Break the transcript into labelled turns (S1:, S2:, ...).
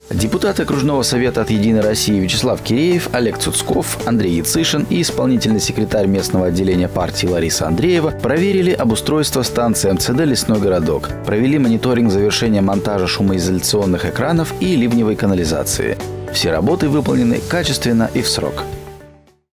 S1: Депутаты окружного совета от «Единой России» Вячеслав Киреев, Олег Цуцков, Андрей Яцишин и исполнительный секретарь местного отделения партии Лариса Андреева проверили обустройство станции МЦД «Лесной городок», провели мониторинг завершения монтажа шумоизоляционных экранов и ливневой канализации. Все работы выполнены качественно и в срок.